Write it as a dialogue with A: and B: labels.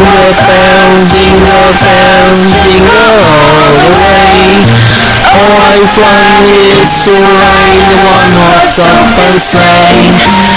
A: jingle bells, jingle all the way. Oh, how fun it is to ride in a one-horse open sleigh.